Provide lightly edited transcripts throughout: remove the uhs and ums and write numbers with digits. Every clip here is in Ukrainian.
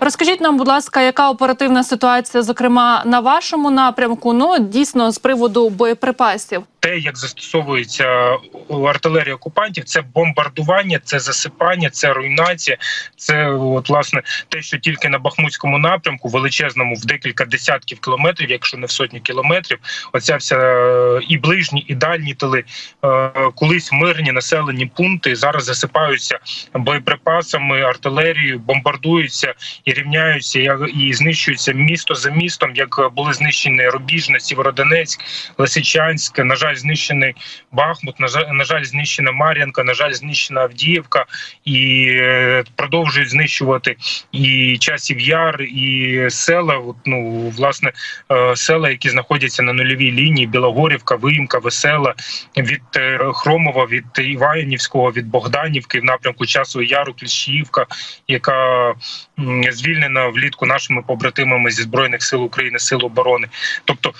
Розкажіть нам, будь ласка, яка оперативна ситуація, зокрема, на вашому напрямку, ну, дійсно, з приводу боєприпасів? Те, як застосовується артилерія окупантів, це бомбардування, це засипання, це руйнація, це от, власне, те, що тільки на Бахмутському напрямку, величезному, в декілька десятків кілометрів, якщо не в сотні кілометрів, оця вся і ближні, і дальні тили, колись мирні населені пункти зараз засипаються боєприпасами, артилерією, бомбардуються і рівняються, і знищуються місто за містом, як були знищені Рубіжне, Сєвєродонецьк, Лисичанськ, на жаль, знищений Бахмут, на жаль, знищена Мар'їнка, на жаль, знищена Авдіївка, і продовжують знищувати і Часів Яр, і села, ну, власне, села, які знаходяться на нульовій лінії: Білогорівка, Виїмка, Весела, від Хромова, від Іванівського, від Богданівки, в напрямку Часового Яру, Кліщіївка, яка звільнена влітку нашими побратимами зі Збройних сил України, Сил оборони. Тобто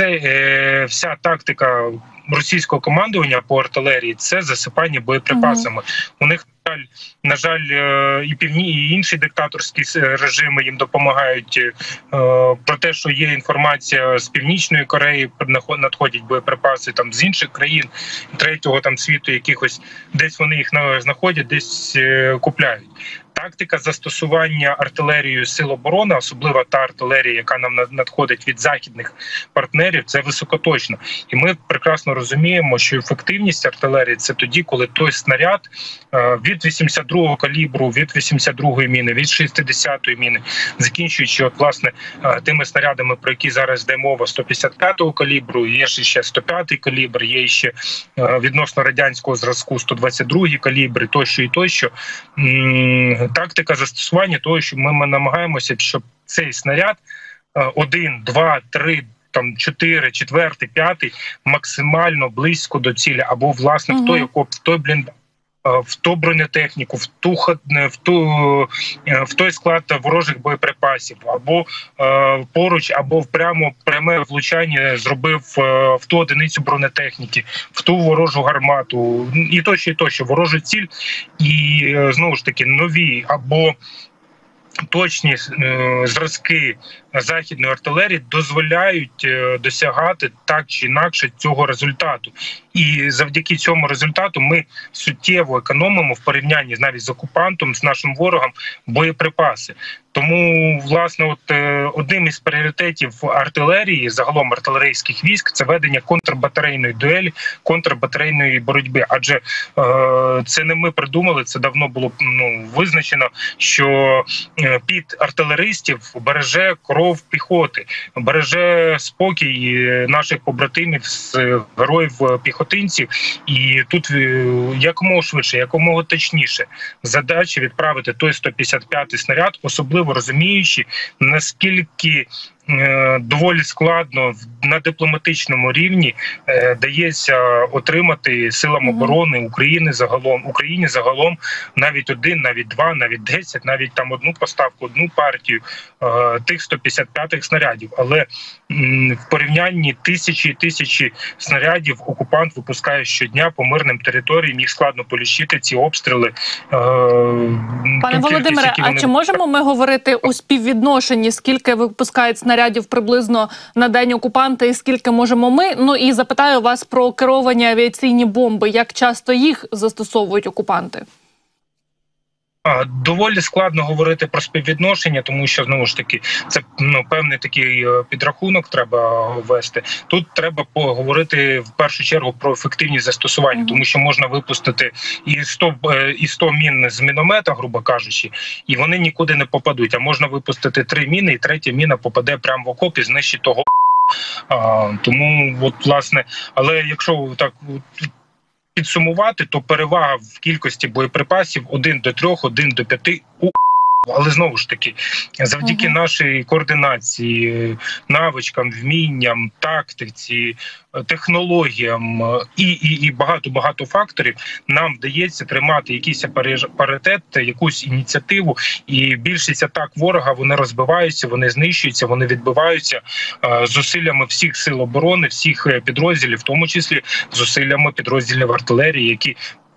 вся тактика російського командування по артилерії – це засипання боєприпасами. У них, на жаль, і інші диктаторські режими їм допомагають. Про те, що є інформація з Північної Кореї, надходять боєприпаси там з інших країн третього там світу, якихось десь вони їх знаходять, десь купляють. Тактика застосування артилерією Сил оборони, особливо та артилерія, яка нам надходить від західних партнерів, це високоточно. І ми прекрасно розуміємо, що ефективність артилерії – це тоді, коли той снаряд від 82-го калібру, від 82-ї міни, від 60-ї міни, закінчуючи, от, власне, тими снарядами, про які зараз йде мова, 155-го калібру, є ще 105-й калібр, є ще відносно радянського зразку 122-й калібр, тощо і тощо. Тактика застосування того, що ми намагаємося, щоб цей снаряд 1, 2, 3, там 4, 4, 5 максимально близько до цілі, або, власне, в той бліндаж, в ту бронетехніку, в той склад ворожих боєприпасів, або поруч, або пряме влучання зробив в ту одиницю бронетехніки, в ту ворожу гармату, і тощо, ворожу ціль, і, знову ж таки, нові або точні зразки західної артилерії дозволяють досягати так чи інакше цього результату. І завдяки цьому результату ми суттєво економимо в порівнянні навіть з окупантом, з нашим ворогом, боєприпаси. Тому, власне, одним із пріоритетів артилерії, загалом артилерійських військ, це ведення контрбатарейної дуелі, контрбатарейної боротьби. Адже це не ми придумали, це давно було визначено, що під артилеристів береже кров піхоти, береже спокій наших побратимів, героїв-піхотинців. І тут якомога швидше, якомога точніше задача відправити той 155-й снаряд, особливо розуміючи, наскільки доволі складно на дипломатичному рівні дається отримати силам оборони Україні загалом навіть 1, навіть 2, навіть 10, навіть там одну поставку, одну партію тих 155-х снарядів. Але в порівнянні тисячі і тисячі снарядів окупант випускає щодня по мирним територіям, їх складно полічити, ці обстріли. Пане Володимире, а чи можемо ми говорити у співвідношенні, скільки випускають снарядів приблизно на день окупанта і скільки можемо ми? Ну і запитаю вас про керовані авіаційні бомби. Як часто їх застосовують окупанти? Доволі складно говорити про співвідношення, тому що, знову ж таки, це певний такий підрахунок треба ввести. Тут треба поговорити в першу чергу про ефективність застосування, тому що можна випустити і 100 мін з міномета, грубо кажучи, і вони нікуди не попадуть. А можна випустити 3 міни, і третя міна попаде прямо в окоп і знищить того. Тому, от, власне, але якщо так підсумувати, то перевага в кількості боєприпасів 1 до 3, 1 до 5 у. Але знову ж таки, завдяки нашій координації, навичкам, вмінням, тактиці, технологіям і багато факторів, нам вдається тримати якийсь паритет, якусь ініціативу, і більшість атак ворога, вони розбиваються, вони знищуються, вони відбиваються зусиллями всіх сил оборони, всіх підрозділів, в тому числі зусиллями підрозділів артилерії, які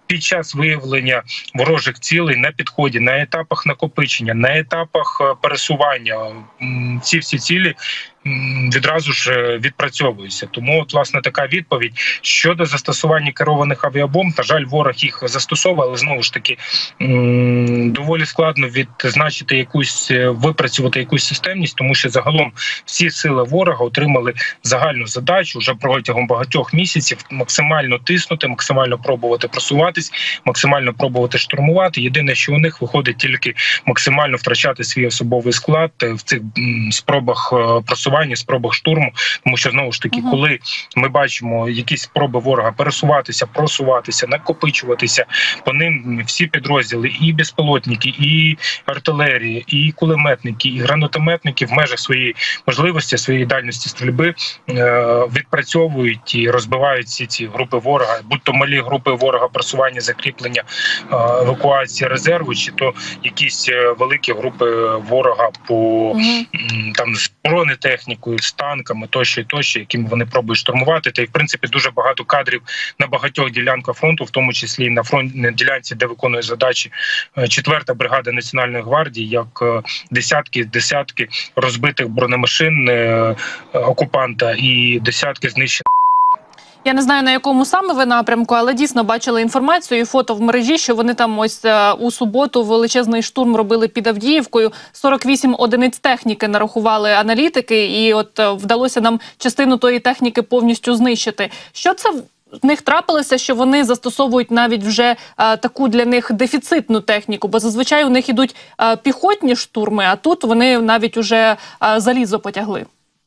під час виявлення ворожих цілей на підході, на етапах накопичення, на етапах пересування, ці всі цілі відразу ж відпрацьовуються. Тому от, власне, така відповідь. Щодо застосування керованих авіабомб, на жаль, ворог їх застосовував, але знову ж таки доволі складно відзначити випрацювати якусь системність, тому що загалом всі сили ворога отримали загальну задачу вже протягом багатьох місяців максимально тиснути, максимально пробувати просуватись, максимально пробувати штурмувати. Єдине, що у них виходить тільки максимально втрачати свій особовий склад в цих спробах просування, спробах штурму, тому що, знову ж таки, коли ми бачимо якісь спроби ворога пересуватися, просуватися, накопичуватися, по ним всі підрозділи, і безпілотники, і артилерія, і кулеметники, і гранатометники в межах своєї можливості, своєї дальності стрільби відпрацьовують і розбивають всі ці групи ворога, будь-то малі групи ворога просування, закріплення, евакуації резерву, чи то якісь великі групи ворога по там з бронетехнікою, з танками, тощо, якими вони пробують штурмувати. Та й, в принципі, дуже багато кадрів на багатьох ділянках фронту, в тому числі і на ділянці, де виконує задачі 4-та бригада Національної гвардії, як десятки розбитих бронемашин окупанта і десятки знищених. Я не знаю, на якому саме ви напрямку, але дійсно бачили інформацію і фото в мережі, що вони там ось у суботу величезний штурм робили під Авдіївкою. 48 одиниць техніки нарахували аналітики, і от вдалося нам частину тої техніки повністю знищити. Що це в них трапилося, що вони застосовують навіть вже таку для них дефіцитну техніку? Бо зазвичай у них ідуть піхотні штурми, а тут вони навіть уже залізо потягли.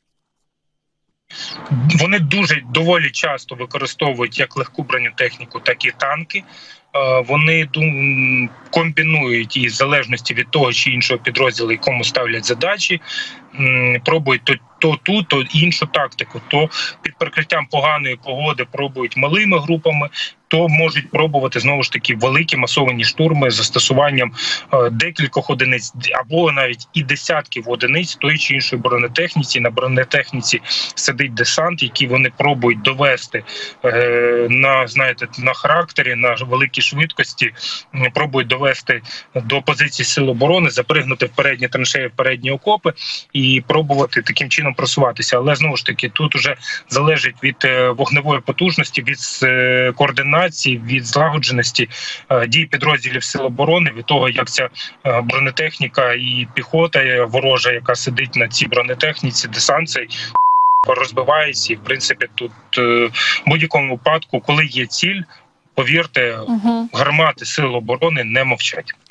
Вони доволі часто використовують як легку бронетехніку, так і танки. Вони комбінують і в залежності від того чи іншого підрозділу, якому ставлять задачі, пробують то ту, то іншу тактику. То під прикриттям поганої погоди пробують малими групами, то можуть пробувати, знову ж таки, великі масовані штурми з застосуванням декількох одиниць або навіть і десятків одиниць тої чи іншої бронетехніці. На бронетехніці сидить десант, який вони пробують довести на характері, на великій швидкості, пробують довести до позиції сил оборони, запригнути в передні траншеї, в передні окопи і пробувати таким чином просуватися. Але, знову ж таки, тут уже залежить від вогневої потужності, від координації, від злагодженості дій підрозділів сил оборони, від того, як ця бронетехніка і піхота ворожа, яка сидить на цій бронетехніці, десант цей розбивається. І, в принципі, тут в будь-якому випадку, коли є ціль, повірте, гармати сил оборони не мовчать.